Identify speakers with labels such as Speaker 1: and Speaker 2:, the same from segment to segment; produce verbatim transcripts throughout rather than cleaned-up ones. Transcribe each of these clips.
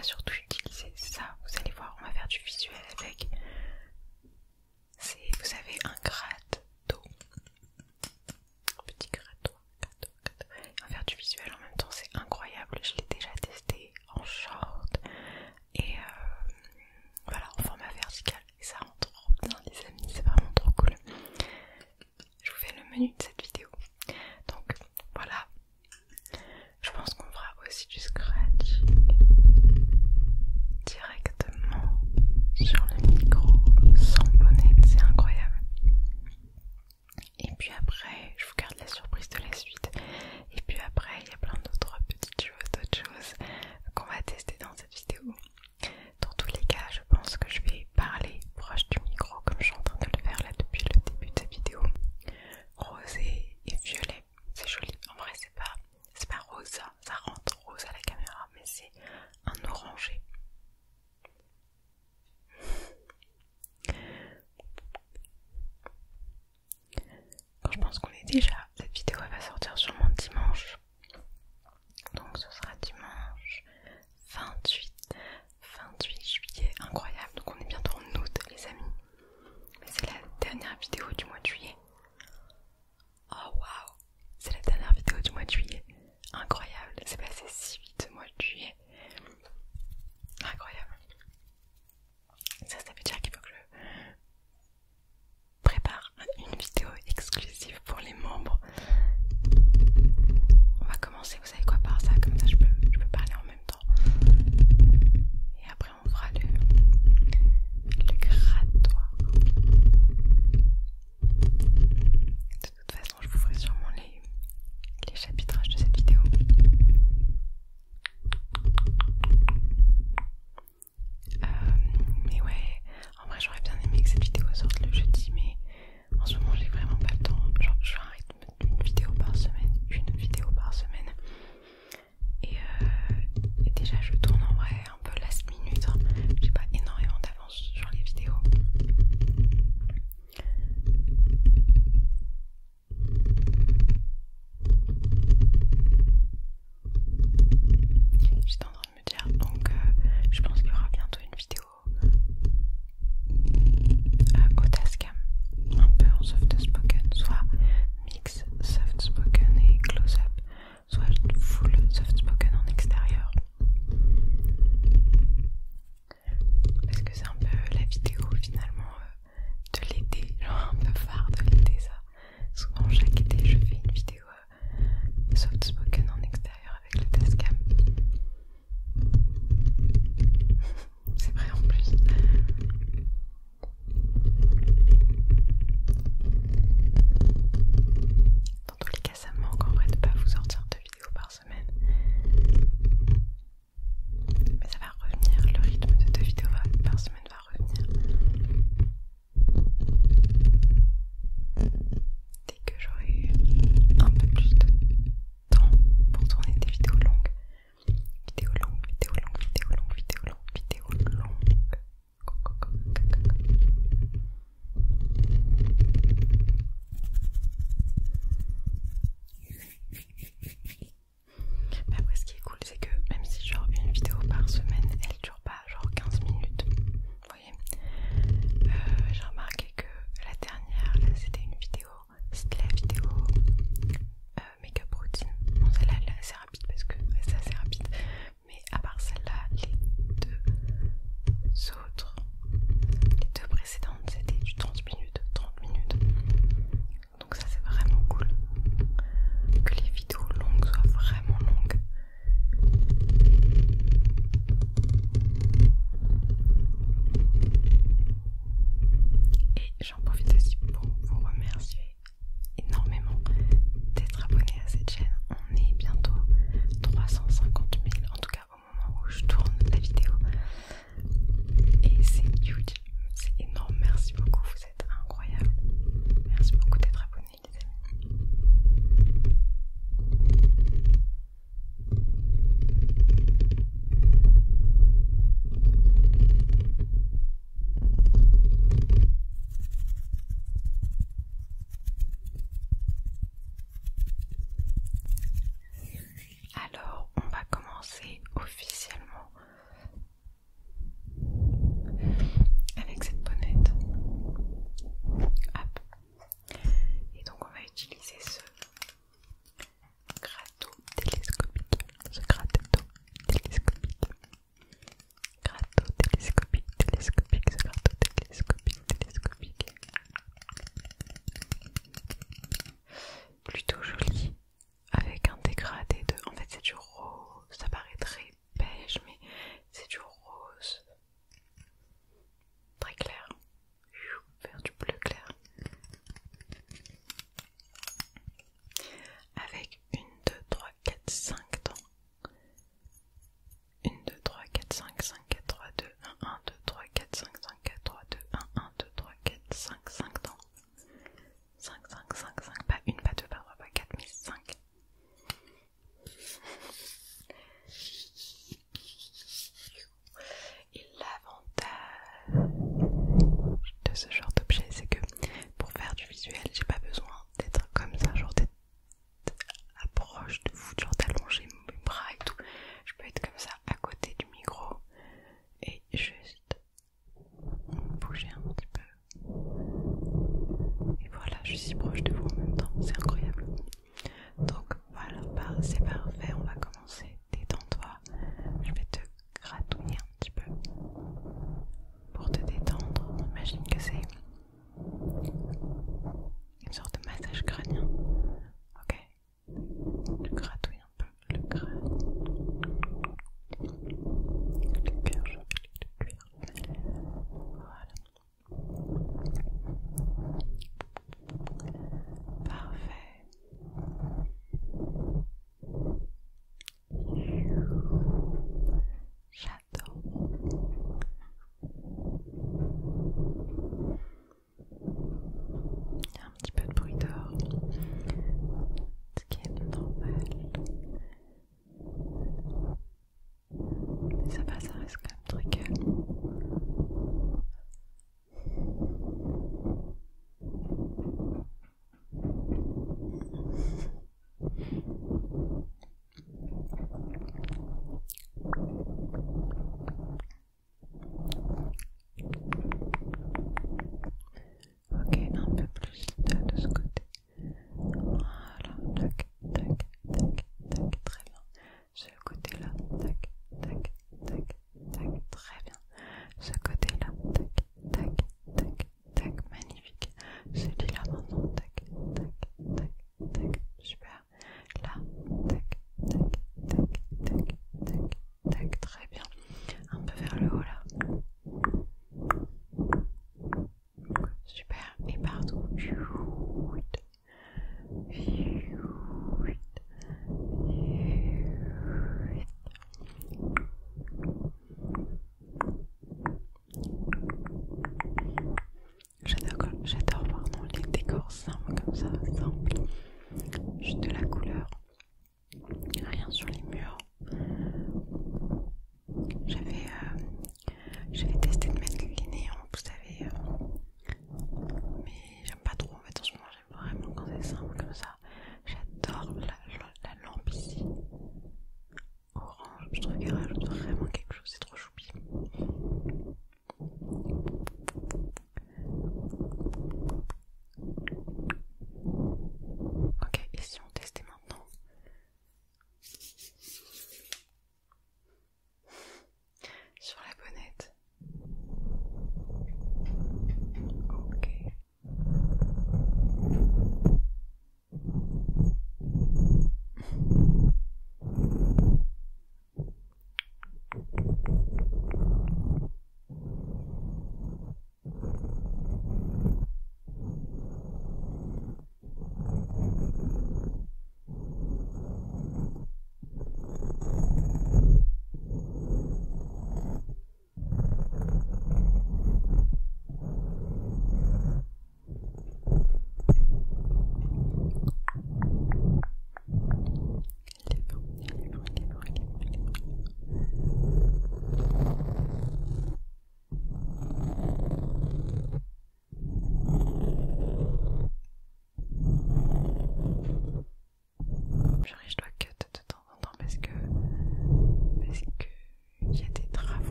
Speaker 1: va surtout utiliser ça. Vous allez voir, on va faire du visuel avec. C'est, vous avez un gratte d'eau. Petit gratte d'eau. On va faire du visuel en même temps, c'est incroyable. Je l'ai déjà testé en short. Et euh, voilà, en format vertical. Et ça rend trop bien les amis, c'est vraiment trop cool. Je vous fais le menu de cette vidéo. Donc voilà. Je pense qu'on fera aussi du scratching directement sur le micro sans bonnet, c'est incroyable. Et puis après, je vous garde la surprise de la suite. Et puis après, il y a plein d'autres petites choses, d'autres choses qu'on va tester dans cette vidéo. Dans tous les cas, je pense que je vais parler proche du micro comme je suis en train de le faire là depuis le début de cette vidéo. Rosé et violet, c'est joli. En vrai, c'est pas, c'est pas rosa, ça rentre rose à la caméra, mais c'est un orangé. Je pense qu'on est déjà, cette vidéo elle va sortir sûrement dimanche. Donc ce sera dimanche vingt-huit juillet, incroyable. Donc on est bientôt en août les amis. Mais c'est la dernière vidéo du mois de juillet. Oh waouh, c'est la dernière vidéo du mois de juillet. Incroyable, c'est passé si vite ce mois de juillet. Incroyable. Ça, ça veut dire qu'il faut que je prépare une vidéo exclusive pour les membres quatre, cinq, cinq, quatre, trois, deux, un, un, deux, trois, quatre, cinq, cinq, quatre, trois, deux, un, un, deux, trois, quatre, cinq, cinq, non. cinq, cinq, cinq, cinq, pas une, pas deux, pas trois, pas quatre, mais cinq. Et l'avantage de ce genre d'objet, c'est que pour faire du visuel, j'ai pas besoin d'être comme ça, genre d'être approche de vous, genre d'allonger mes bras et tout. Je peux être comme ça à côté du micro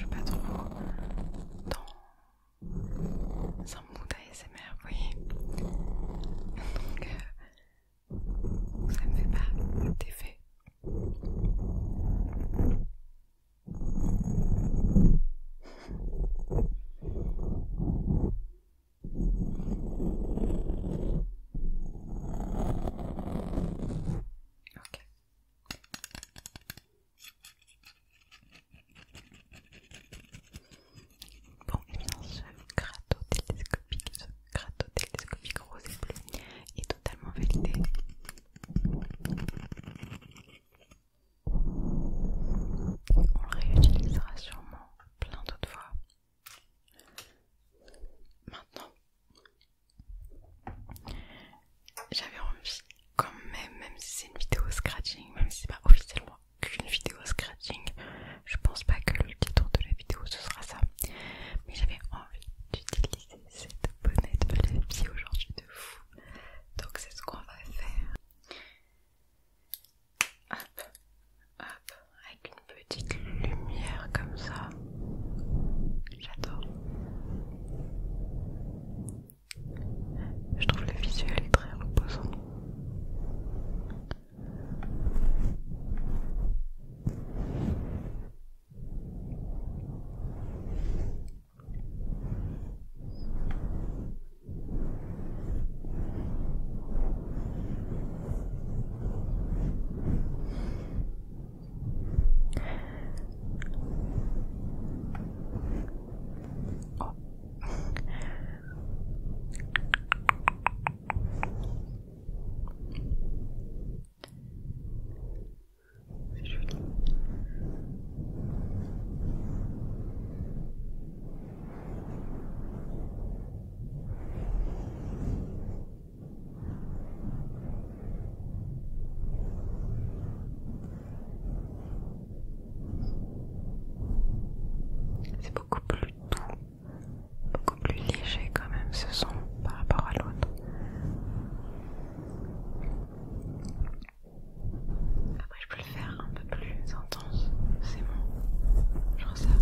Speaker 1: suis pas trop dans un mood A S M R, vous voyez. Donc euh, ça me fait pas d'effet. Ok. Bon, et bien ce gratteau télescopique, ce gratteau télescopique rose et bleu est totalement validé. On le réutilisera sûrement plein d'autres fois. Maintenant, j'avais envie quand même, même si c'est une vidéo scratching, même si c'est pas officiellement qu'une vidéo scratching, je pense pas que le titre de la vidéo ce sera ça, mais j'avais envie d'utiliser cette bonnette de la vie aujourd'hui de fou, donc c'est ce qu'on va faire. Hop, hop, avec une petite lumière comme ça, j'adore. Je trouve le visuel très reposant. Oh. C'est joli. C'est beaucoup plus doux, beaucoup plus léger quand même ce son par rapport à l'autre. Après je peux le faire un peu plus intense, c'est bon, genre ça.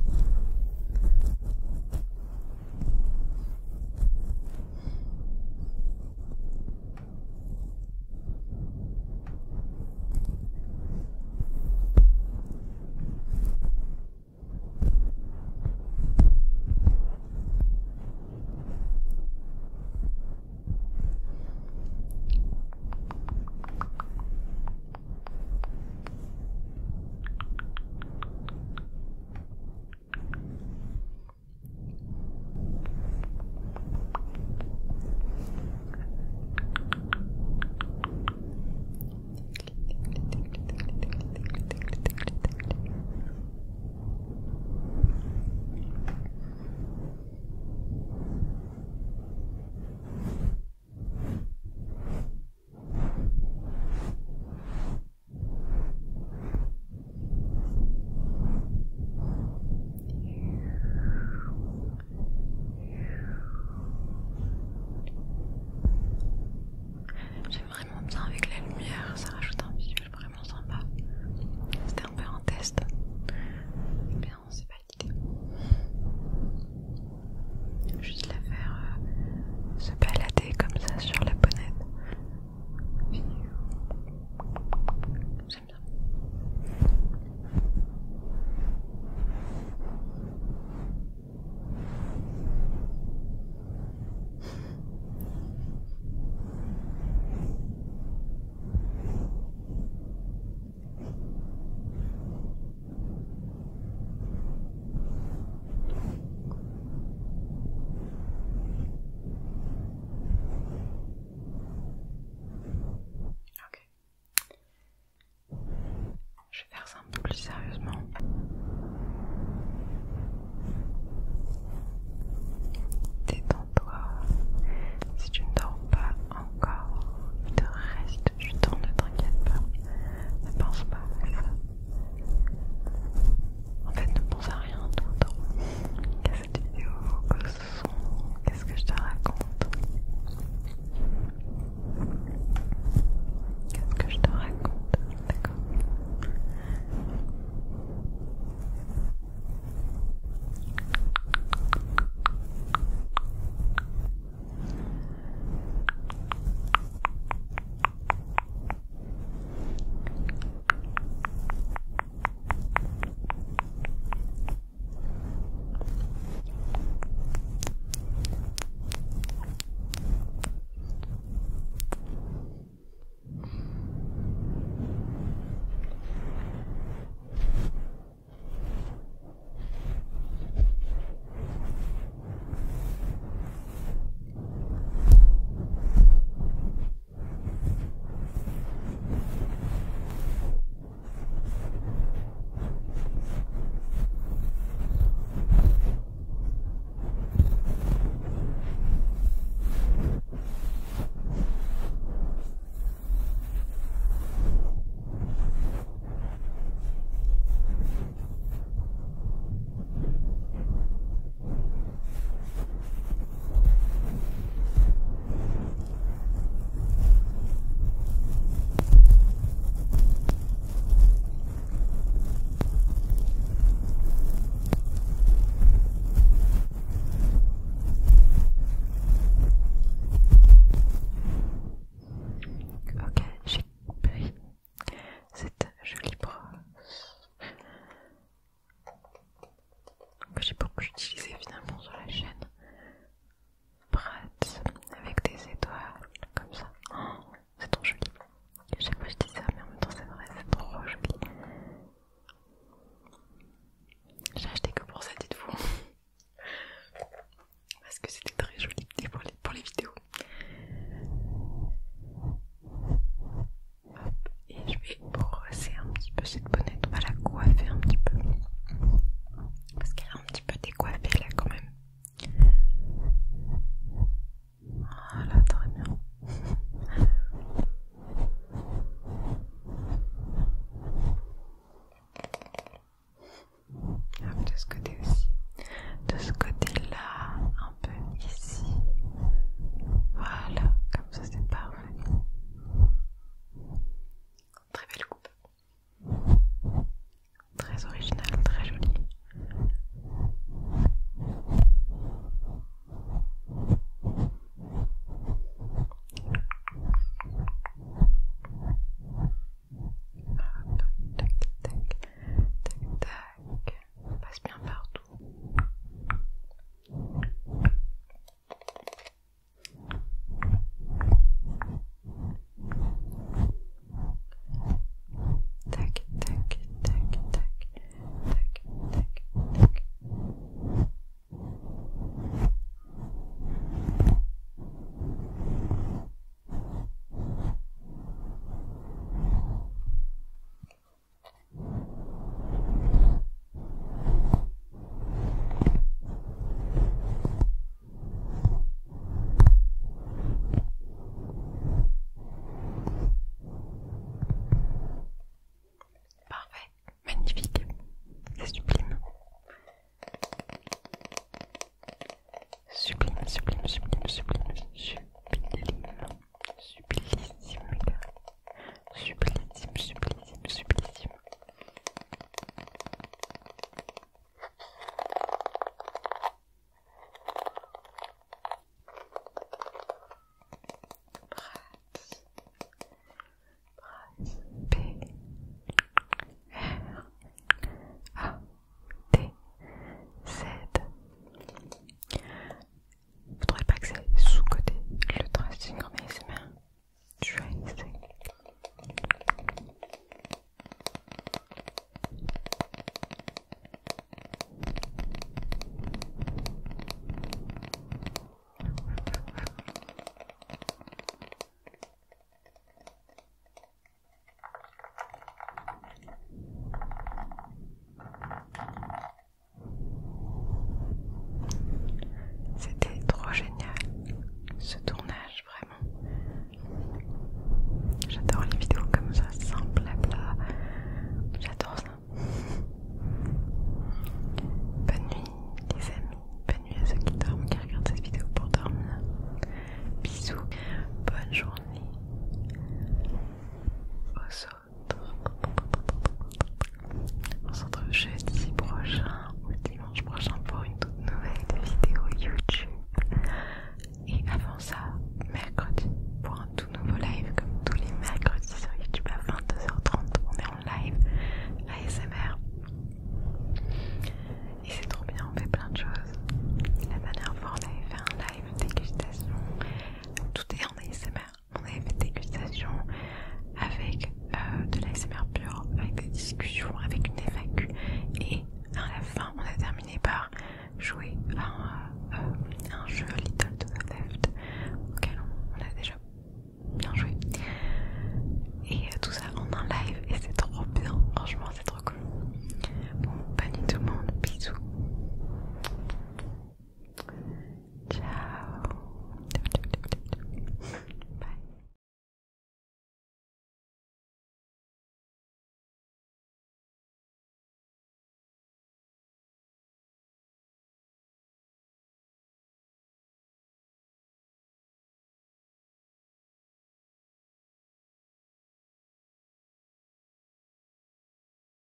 Speaker 1: J'aime vraiment bien avec la lumière, ça rajoute un visuel vraiment sympa. C'était un peu un test. Et bien c'est validé. Juste la faire euh, se balader comme ça sur la bonnette. J'aime bien. Ok. Je vais faire ça un peu plus sérieusement. Détends-toi. Si tu ne dors pas encore, il te reste du temps, ne t'inquiète pas. Ne pense pas à ça. En fait, ne pense à rien tout le temps. Qu'à cette vidéo, au son, qu'est-ce que je te raconte? Qu'est-ce que je te raconte? D'accord. jouer à